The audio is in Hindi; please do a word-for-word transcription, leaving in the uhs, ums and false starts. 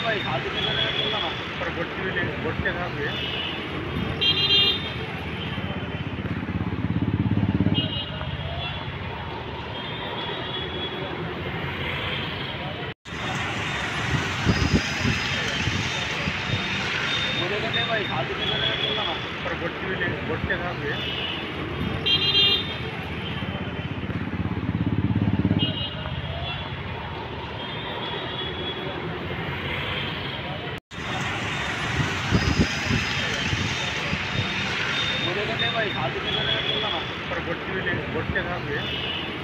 भाई शादी में मैंने बोला ना पर गोटी भी ले गोट के साथ हुए मुझे कहते भाई शादी में मैंने बोला ना पर गोटी भी ले गोट के साथ हुए मुझे कहते भाई शादी में मैंने बोला ना पर गोटी भी ले गोट के साथ हुए